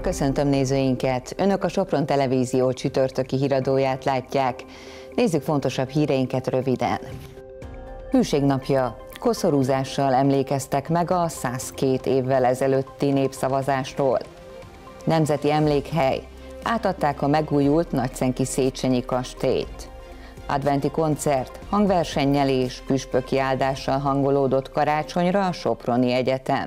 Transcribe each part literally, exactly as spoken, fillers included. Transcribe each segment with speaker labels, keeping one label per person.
Speaker 1: Köszöntöm nézőinket! Önök a Sopron Televízió csütörtöki híradóját látják. Nézzük fontosabb híreinket röviden. Hűségnapja. Koszorúzással emlékeztek meg a száz két évvel ezelőtti népszavazásról. Nemzeti emlékhely. Átadták a megújult nagyszenki Széchenyi kastélyt. Adventi koncert, hangversennyel és püspöki áldással hangolódott karácsonyra a Soproni Egyetem.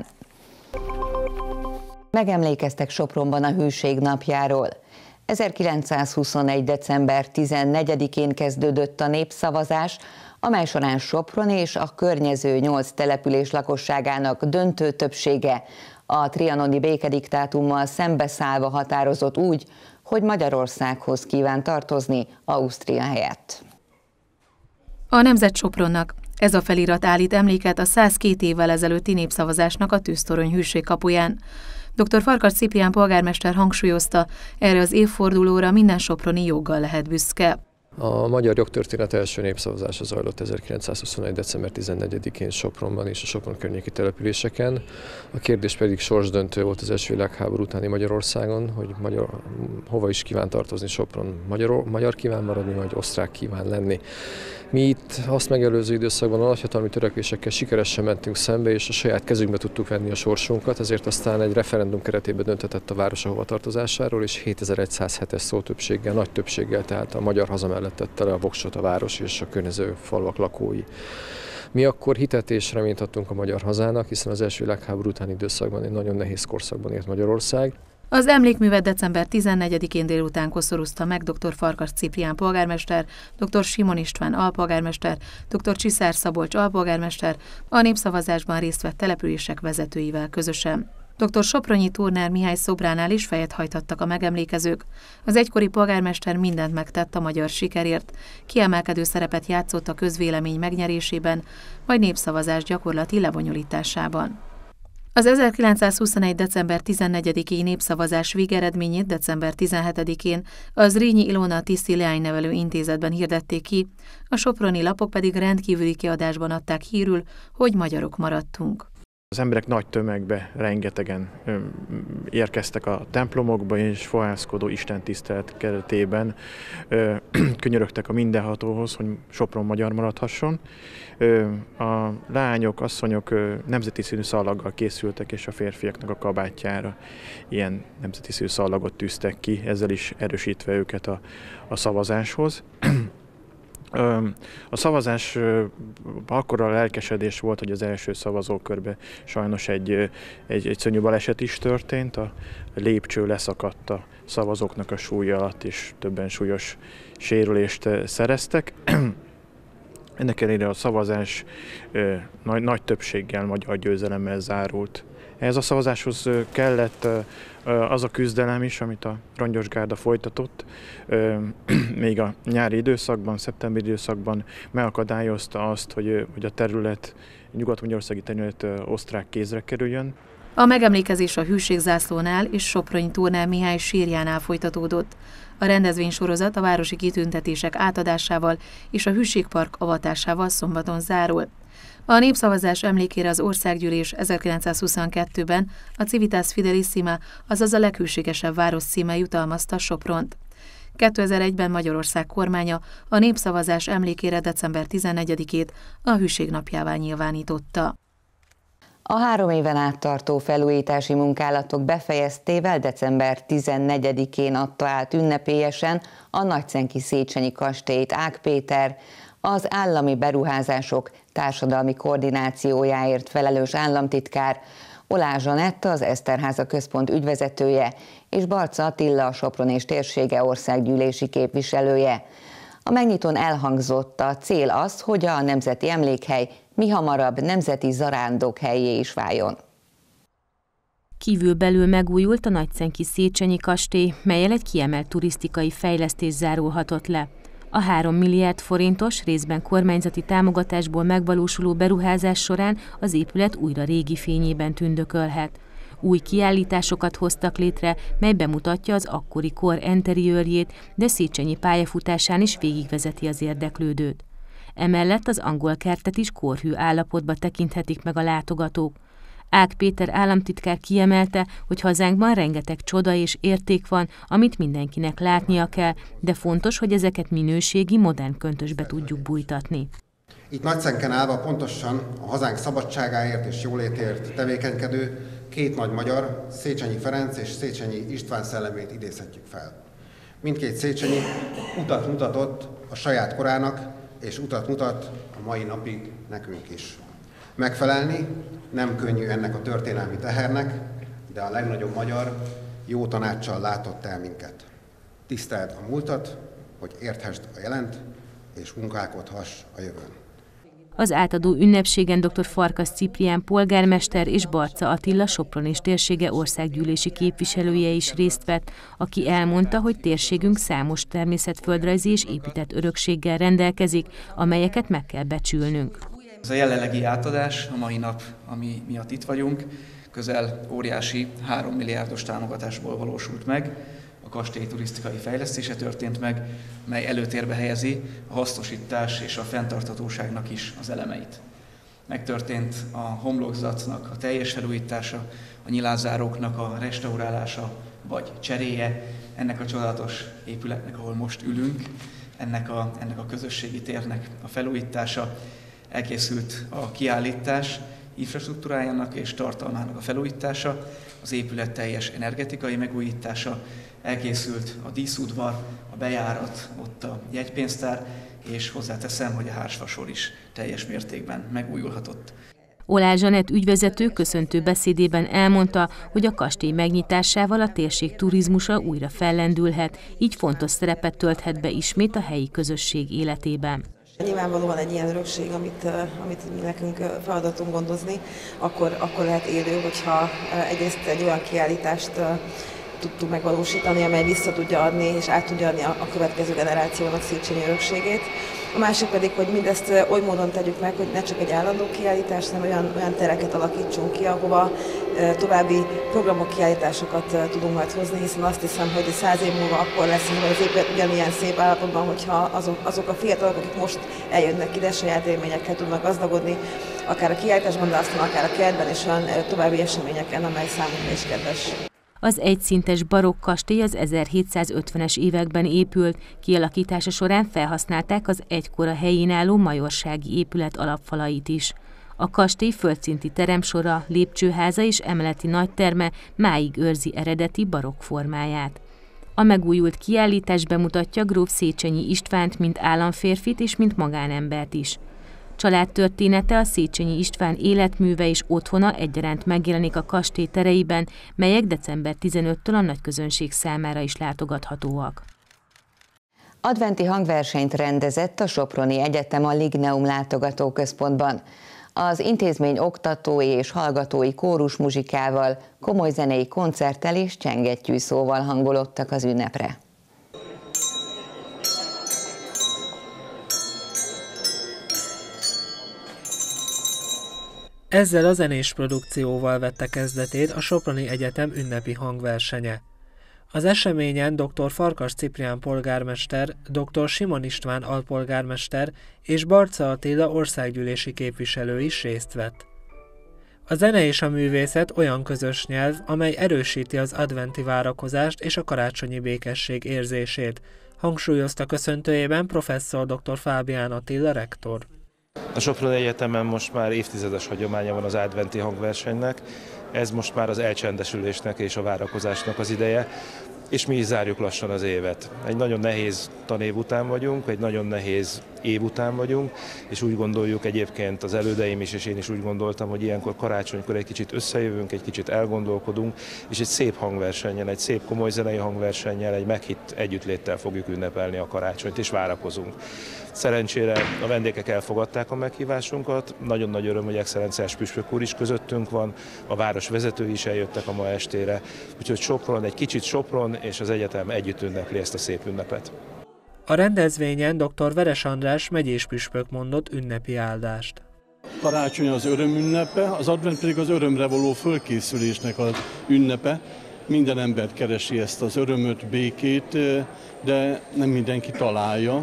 Speaker 1: Megemlékeztek Sopronban a Hűség napjáról. ezerkilencszázhuszonegy. december tizennegyedikén kezdődött a népszavazás, amely során Sopron és a környező nyolc település lakosságának döntő többsége a trianoni békediktátummal szembeszállva határozott úgy, hogy Magyarországhoz kíván tartozni Ausztria helyett.
Speaker 2: A Nemzet Sopronnak. Ez a felirat állít emléket a száz két évvel ezelőtti népszavazásnak a Tűztorony Hűség kapuján. dr. Farkas Ciprián polgármester hangsúlyozta, erre az évfordulóra minden soproni joggal lehet büszke.
Speaker 3: A magyar jogtörténet első népszavazása zajlott ezerkilencszázhuszonegy. december tizennegyedikén Sopronban és a Sopron környéki településeken. A kérdés pedig sorsdöntő volt az első világháború utáni Magyarországon, hogy magyar, hova is kíván tartozni Sopron, magyar, magyar kíván maradni, vagy osztrák kíván lenni. Mi itt azt megelőző időszakban a nagyhatalmi törekvésekkel sikeresen mentünk szembe, és a saját kezünkbe tudtuk venni a sorsunkat, ezért aztán egy referendum keretében döntetett a város a hovatartozásáról, és hétezer-százhetes szótöbbséggel, nagy többséggel, tehát a magyar haza mellett tette le a voksot a város és a környező falvak lakói. Mi akkor hitet és reményt adtunk a magyar hazának, hiszen az első világháború utáni időszakban egy nagyon nehéz korszakban élt Magyarország.
Speaker 2: Az emlékművet december tizennegyedikén délután koszorúzta meg dr. Farkas Ciprián polgármester, dr. Simon István alpolgármester, dr. Csiszár Szabolcs alpolgármester, a népszavazásban részt vett települések vezetőivel közösen. dr. Sopronyi Turner Mihály szobránál is fejet hajtottak a megemlékezők. Az egykori polgármester mindent megtett a magyar sikerért, kiemelkedő szerepet játszott a közvélemény megnyerésében, majd népszavazás gyakorlati lebonyolításában. Az ezerkilencszázhuszonegy. december tizennegyediki népszavazás végeredményét december tizenhetedikén az Zrínyi Ilona Tiszi Leánynevelő Intézetben hirdették ki, a soproni lapok pedig rendkívüli kiadásban adták hírül, hogy magyarok maradtunk.
Speaker 4: Az emberek nagy tömegbe rengetegen érkeztek a templomokba, és fohászkodó istentisztelet keretében könyörögtek a mindenhatóhoz, hogy Sopron magyar maradhasson. A lányok, asszonyok nemzeti színű szallaggal készültek, és a férfiaknak a kabátjára ilyen nemzeti színű szallagot tűztek ki, ezzel is erősítve őket a, a szavazáshoz. A szavazás akkora lelkesedés volt, hogy az első szavazókörbe sajnos egy, egy, egy szörnyű baleset is történt. A lépcső leszakadt a szavazóknak a súlya alatt, és többen súlyos sérülést szereztek. Ennek ellenére a szavazás nagy, nagy többséggel magyar győzelemmel zárult. Ehhez a szavazáshoz kellett az a küzdelem is, amit a Rongyos Gárda folytatott, még a nyári időszakban, szeptemberi időszakban megakadályozta azt, hogy, hogy a terület, a nyugat-magyarországi terület osztrák kézre kerüljön.
Speaker 2: A megemlékezés a Hűségzászlónál és Sopronyi Turner Mihály sírjánál folytatódott. A rendezvénysorozat a városi kitüntetések átadásával és a Hűségpark avatásával szombaton zárul. A népszavazás emlékére az Országgyűlés ezerkilencszázhuszonkettőben a Civitas Fidelissima, azaz a leghűségesebb város címe jutalmazta Sopront. kétezer-egyben Magyarország kormánya a népszavazás emlékére december tizennegyedikét a Hűség napjává nyilvánította.
Speaker 1: A három éven át tartó felújítási munkálatok befejeztével december tizennegyedikén adta át ünnepélyesen a nagyszenki Széchenyi kastélyt Ág Péter, az állami beruházások társadalmi koordinációjáért felelős államtitkár, Olázs Anett, az Eszterháza Központ ügyvezetője, és Barca Attila, a Sopron és térsége országgyűlési képviselője. A megnyitón elhangzott, a cél az, hogy a nemzeti emlékhely mihamarabb nemzeti zarándokhelyé is váljon.
Speaker 5: Kívülbelül megújult a nagyszenki Széchenyi kastély, mellyel egy kiemelt turisztikai fejlesztés zárulhatott le. A három milliárd forintos, részben kormányzati támogatásból megvalósuló beruházás során az épület újra régi fényében tündökölhet. Új kiállításokat hoztak létre, mely bemutatja az akkori kor enteriőrjét, de Széchenyi pályafutásán is végigvezeti az érdeklődőt. Emellett az angol kertet is korhű állapotba tekinthetik meg a látogatók. Ág Péter államtitkár kiemelte, hogy hazánkban rengeteg csoda és érték van, amit mindenkinek látnia kell, de fontos, hogy ezeket minőségi, modern köntösbe tudjuk bújtatni.
Speaker 6: Itt Nagyszenken állva pontosan a hazánk szabadságáért és jólétért tevékenykedő két nagy magyar, Széchenyi Ferenc és Széchenyi István szellemét idézhetjük fel. Mindkét Széchenyi utat mutatott a saját korának, és utat mutat a mai napig nekünk is. Megfelelni nem könnyű ennek a történelmi tehernek, de a legnagyobb magyar jó tanáccsal látott el minket. Tiszteld a múltat, hogy érthesd a jelent, és munkálkodhass a jövőn.
Speaker 5: Az átadó ünnepségen dr. Farkas Ciprián polgármester és Barca Attila Sopron és térsége országgyűlési képviselője is részt vett, aki elmondta, hogy térségünk számos természetföldrajzi és épített örökséggel rendelkezik, amelyeket meg kell becsülnünk.
Speaker 7: Ez a jelenlegi átadás, a mai nap, ami miatt itt vagyunk, közel óriási három milliárdos támogatásból valósult meg. A kastély turisztikai fejlesztése történt meg, mely előtérbe helyezi a hasznosítás és a fenntarthatóságnak is az elemeit. Megtörtént a homlokzatnak a teljes felújítása, a nyilázáróknak a restaurálása vagy cseréje, ennek a csodálatos épületnek, ahol most ülünk, ennek a, ennek a közösségi térnek a felújítása, elkészült a kiállítás infrastruktúrájának és tartalmának a felújítása, az épület teljes energetikai megújítása, elkészült a díszudvar, a bejárat, ott a jegypénztár, és hozzáteszem, hogy a hársfasor is teljes mértékben megújulhatott.
Speaker 5: Oláh Zsanett ügyvezető köszöntő beszédében elmondta, hogy a kastély megnyitásával a térség turizmusa újra fellendülhet, így fontos szerepet tölthet be ismét a helyi közösség életében.
Speaker 8: Nyilvánvalóan egy ilyen örökség, amit, amit nekünk feladatunk gondozni, akkor, akkor lehet élő, hogyha egyrészt egy olyan kiállítást tudtuk megvalósítani, amely vissza tudja adni és át tudja adni a következő generációnak Széchenyi örökségét. A másik pedig, hogy mindezt oly módon tegyük meg, hogy ne csak egy állandó kiállítás, hanem olyan, olyan tereket alakítsunk ki, ahova további programok, kiállításokat tudunk majd hozni, hiszen azt hiszem, hogy száz év múlva akkor lesz, hogy az épület ugyanilyen szép állapotban, hogyha azok, azok a fiatalok, akik most eljönnek ide, saját élményekkel tudnak gazdagodni, akár a kiállításban, de aztán akár a kertben és olyan további eseményeken, amely számunkra is kedves.
Speaker 5: Az egyszintes barokk kastély az ezerhétszázötvenes években épült, kialakítása során felhasználták az egykor a helyén álló majorsági épület alapfalait is. A kastély földszinti teremsora, lépcsőháza és emeleti nagyterme máig őrzi eredeti barokk formáját. A megújult kiállítás bemutatja gróf Széchenyi Istvánt, mint államférfit és mint magánembert is. Családtörténete, a Széchenyi István életműve és otthona egyaránt megjelenik a kastély tereiben, melyek december tizenötödikétől a nagyközönség számára is látogathatóak.
Speaker 1: Adventi hangversenyt rendezett a Soproni Egyetem a Ligneum látogatóközpontban. Az intézmény oktatói és hallgatói kórusmuzsikával, komoly zenei koncerttel és csengettyű szóval hangolódtak az ünnepre.
Speaker 9: Ezzel a zenés produkcióval vette kezdetét a Soproni Egyetem ünnepi hangversenye. Az eseményen dr. Farkas Ciprián polgármester, dr. Simon István alpolgármester és Barca Attila országgyűlési képviselő is részt vett. A zene és a művészet olyan közös nyelv, amely erősíti az adventi várakozást és a karácsonyi békesség érzését, hangsúlyozta köszöntőjében professzor dr. Fábián Attila rektor.
Speaker 10: A Soproni Egyetemen most már évtizedes hagyománya van az adventi hangversenynek, ez most már az elcsendesülésnek és a várakozásnak az ideje, és mi is zárjuk lassan az évet. Egy nagyon nehéz tanév után vagyunk, egy nagyon nehéz év után vagyunk, és úgy gondoljuk egyébként az elődeim is, és én is úgy gondoltam, hogy ilyenkor karácsonykor egy kicsit összejövünk, egy kicsit elgondolkodunk, és egy szép hangversennyel, egy szép komoly zenei hangversennyel, egy meghitt együttléttel fogjuk ünnepelni a karácsonyt, és várakozunk. Szerencsére a vendégek elfogadták a meghívásunkat, nagyon nagy öröm, hogy excellenciás püspök úr is közöttünk van, a város vezetői is eljöttek a ma estére, úgyhogy Sopron, egy kicsit Sopron és az egyetem együtt ünnepli ezt a szép ünnepet.
Speaker 9: A rendezvényen dr. Veres András megyés püspök mondott ünnepi áldást.
Speaker 11: Karácsony az öröm ünnepe, az advent pedig az örömre való fölkészülésnek az ünnepe. Minden ember keresi ezt az örömöt, békét, de nem mindenki találja.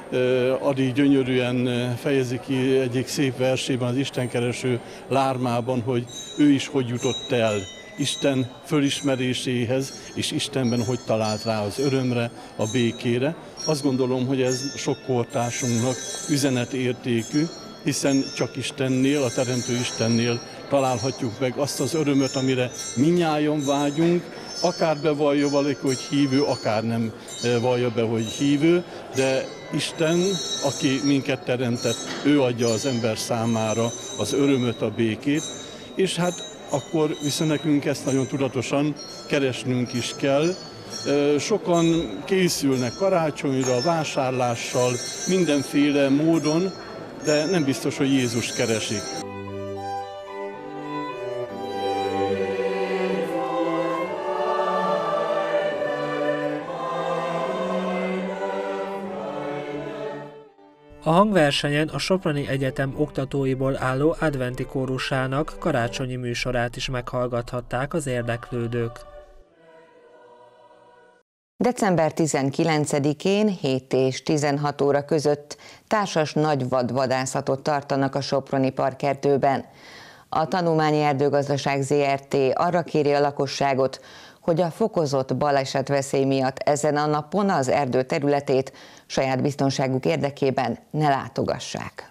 Speaker 11: Adi gyönyörűen fejezi ki egyik szép versében, az istenkereső lármában, hogy ő is hogy jutott el Isten fölismeréséhez, és Istenben hogy talált rá az örömre, a békére. Azt gondolom, hogy ez sok kortársunknak üzenetértékű, hiszen csak Istennél, a Teremtő Istennél találhatjuk meg azt az örömöt, amire minnyájan vágyunk, akár bevallja valaki, hogy hívő, akár nem vallja be, hogy hívő, de Isten, aki minket teremtett, ő adja az ember számára az örömöt, a békét, és hát akkor viszont nekünk ezt nagyon tudatosan keresnünk is kell. Sokan készülnek karácsonyra, vásárlással, mindenféle módon, de nem biztos, hogy Jézust keresik.
Speaker 9: A hangversenyen a Soproni Egyetem oktatóiból álló adventi kórusának karácsonyi műsorát is meghallgathatták az érdeklődők.
Speaker 1: december tizenkilencedikén hét és tizenhat óra között társas nagyvadvadászatot tartanak a soproni parkerdőben. A Tanulmányi Erdőgazdaság zé er té arra kéri a lakosságot, hogy a fokozott balesetveszély miatt ezen a napon az erdő területét saját biztonságuk érdekében ne látogassák.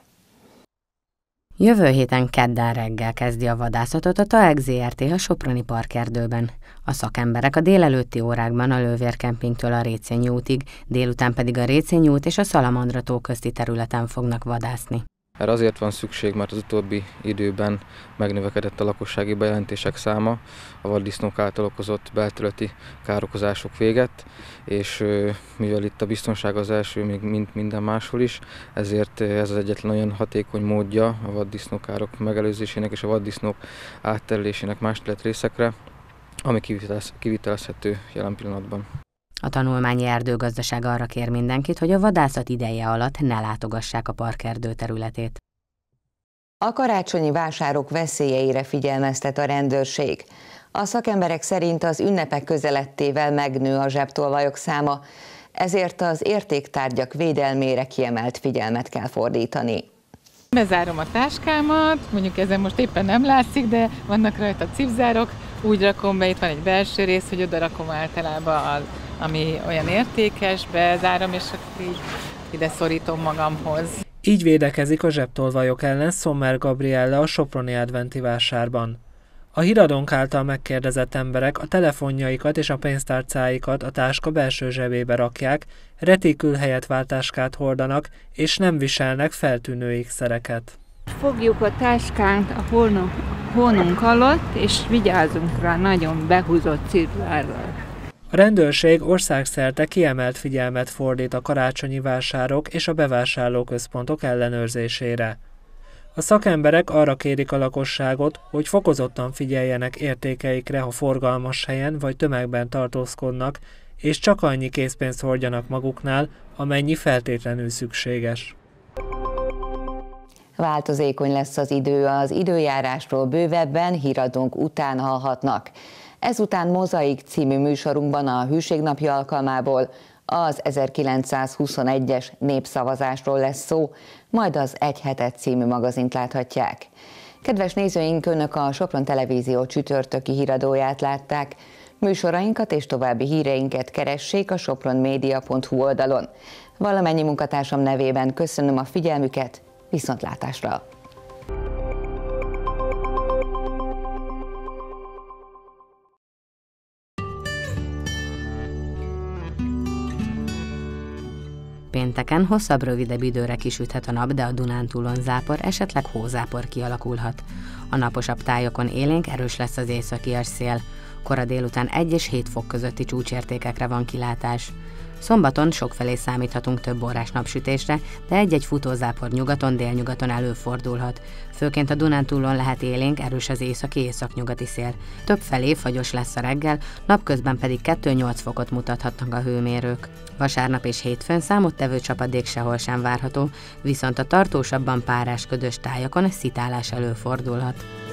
Speaker 12: Jövő héten kedden reggel kezdi a vadászatot a TAEK zé er té a soproni parkerdőben. A szakemberek a délelőtti órákban a Lővérkempingtől a Récényi útig, délután pedig a Récényi út és a Szalamandra tó közti területen fognak vadászni.
Speaker 13: Erre azért van szükség, mert az utóbbi időben megnövekedett a lakossági bejelentések száma, a vaddisznók által okozott belterületi károkozások véget, és mivel itt a biztonság az első, még mint minden máshol is, ezért ez az egyetlen olyan hatékony módja a vaddisznókárok megelőzésének és a vaddisznók átterülésének más területrészekre, ami kivitelezhető jelen pillanatban.
Speaker 12: A Tanulmányi Erdőgazdaság arra kér mindenkit, hogy a vadászat ideje alatt ne látogassák a parkerdő területét.
Speaker 1: A karácsonyi vásárok veszélyeire figyelmeztet a rendőrség. A szakemberek szerint az ünnepek közelettével megnő a zsebtolvajok száma, ezért az értéktárgyak védelmére kiemelt figyelmet kell fordítani.
Speaker 14: Bezárom a táskámat, mondjuk ezen most éppen nem látszik, de vannak rajta cipzárok, úgy rakom be, itt van egy belső rész, hogy oda rakom általában, az, ami olyan értékes, bezárom, és akkor így ide szorítom magamhoz.
Speaker 9: Így védekezik a zsebtolvajok ellen Sommer Gabriella a soproni adventi vásárban. A híradónk által megkérdezett emberek a telefonjaikat és a pénztárcáikat a táska belső zsebébe rakják, retikül helyett váltáskát hordanak, és nem viselnek feltűnő ékszereket.
Speaker 15: Fogjuk a táskát a hónunk alatt, és vigyázzunk rá nagyon behúzott cipzárral.
Speaker 9: A rendőrség országszerte kiemelt figyelmet fordít a karácsonyi vásárok és a bevásárlóközpontok ellenőrzésére. A szakemberek arra kérik a lakosságot, hogy fokozottan figyeljenek értékeikre, ha forgalmas helyen vagy tömegben tartózkodnak, és csak annyi készpénzt hordjanak maguknál, amennyi feltétlenül szükséges.
Speaker 1: Változékony lesz az idő, az időjárásról bővebben híradónk után hallhatnak. Ezután Mozaik című műsorunkban a Hűségnapja alkalmából az ezerkilencszázhuszonegyes népszavazásról lesz szó, majd az Egy hetet című magazint láthatják. Kedves nézőink, Önök a Sopron Televízió csütörtöki híradóját látták. Műsorainkat és további híreinket keressék a sopronmedia pont hu oldalon. Valamennyi munkatársam nevében köszönöm a figyelmüket, viszontlátásra!
Speaker 12: Pénteken hosszabb, rövidebb időre kisüthet a nap, de a Dunántúlon zápor, esetleg hózápor kialakulhat. A naposabb tájokon élénk erős lesz az északi szél. Kora délután egy és hét fok közötti csúcsértékekre van kilátás. Szombaton sokfelé számíthatunk több órás napsütésre, de egy-egy futózápor nyugaton, délnyugaton előfordulhat. Főként a Dunántúlon lehet élénk, erős az északi északnyugati szél. Többfelé fagyos lesz a reggel, napközben pedig kettő-nyolc fokot mutathatnak a hőmérők. Vasárnap és hétfőn számottevő csapadék sehol sem várható, viszont a tartósabban párás ködös tájakon szitálás előfordulhat.